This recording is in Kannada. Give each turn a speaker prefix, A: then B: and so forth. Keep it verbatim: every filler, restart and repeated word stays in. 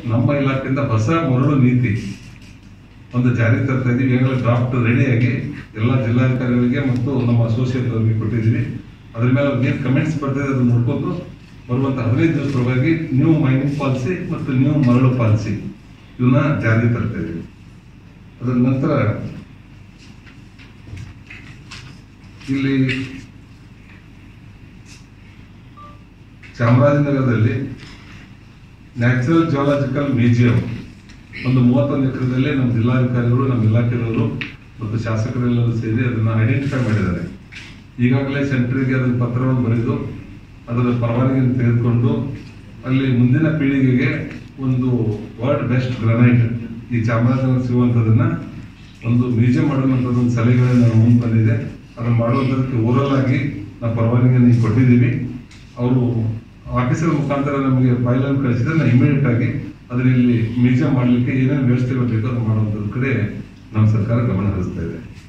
A: ನಮ್ಮ ಇಲಾಖೆಯಿಂದ ಹೊಸ ಮರಳು ನೀತಿ ಒಂದು ಜಾರಿ ತರ್ತಾ ಇದೀವಿ. ಈಗಾಗಲೇ ಡ್ರಾಫ್ಟ್ ರೆಡಿಯಾಗಿ ಎಲ್ಲ ಜಿಲ್ಲಾಧಿಕಾರಿಗಳಿಗೆ ಮತ್ತು ನಮ್ಮ ಅಸೋಸಿಯೇಟ್ ಅವರಿಗೆ ಕೊಟ್ಟಿದ್ದೀವಿ. ಅದ್ರ ಮೇಲೆ ಏನು ಕಮೆಂಟ್ಸ್ ಬರ್ತದೆ ಅದನ್ನು ನೋಡ್ಕೊಂಡು ಬರುವಂತ ಹದಿನೈದು ದಿವಸದೊಳಗಾಗಿ ನ್ಯೂ ಮೈನಿಂಗ್ ಪಾಲಿಸಿ ಮತ್ತು ನ್ಯೂ ಮರಳು ಪಾಲಿಸಿ ಇವನ್ನ ಜಾರಿ ತರ್ತಾ ಇದೀವಿ. ಅದರ ನಂತರ ಇಲ್ಲಿ ಚಾಮರಾಜನಗರದಲ್ಲಿ ನ್ಯಾಚುರಲ್ ಜಿಯಾಲಜಿಕಲ್ ಮ್ಯೂಸಿಯಂ ಒಂದು ಮೂವತ್ತೊಂದು ಎಕರೆದಲ್ಲಿ ನಮ್ಮ ಜಿಲ್ಲಾಧಿಕಾರಿಗಳು, ನಮ್ಮ ಇಲಾಖೆಯವರು ಮತ್ತು ಶಾಸಕರೆಲ್ಲರೂ ಸೇರಿ ಅದನ್ನು ಐಡೆಂಟಿಫೈ ಮಾಡಿದ್ದಾರೆ. ಈಗಾಗಲೇ ಸೆಂಟ್ರಿಗೆ ಅದರ ಪತ್ರವನ್ನು ಬರೆದು ಅದರ ಪರವಾನಗಿಯನ್ನು ತೆಗೆದುಕೊಂಡು ಅಲ್ಲಿ ಮುಂದಿನ ಪೀಳಿಗೆಗೆ ಒಂದು ವರ್ಲ್ಡ್ ಬೆಸ್ಟ್ ಗ್ರಾನೈಟ್ ಈ ಚಾಮರಾಜನಗರ ಸಿಗುವಂಥದನ್ನ ಒಂದು ಮ್ಯೂಸಿಯಂ ಮಾಡುವಂಥದ್ದು ಒಂದು ಸಲಹೆಗಳನ್ನು ನಾವು ಮುಂದೆ ಬಂದಿದೆ. ಅದನ್ನು ಮಾಡುವಂಥದಕ್ಕೆ ಓರಲ್ ಆಗಿ ನಾವು ಪರವಾನಗಿಯನ್ನು ಕೊಟ್ಟಿದ್ದೀವಿ. ಅವರು ಆಫೀಸರ್ ಮುಖಾಂತರ ನಮಗೆ ಫೈಲ್ ಅನ್ನು ಕಳಿಸಿದ್ರೆ ನಾವು ಇಮಿಡಿಯೇಟ್ ಆಗಿ ಅದರಲ್ಲಿ ಮ್ಯೂಸಿಯಂ ಮಾಡಲಿಕ್ಕೆ ಏನೇನು ವ್ಯವಸ್ಥೆಗಳು ಬೇಕೋ ಅದು ಮಾಡುವಂಥದ್ದು ಕಡೆ ನಮ್ಮ ಸರ್ಕಾರ ಗಮನ ಹರಿಸ್ತಾ ಇದೆ.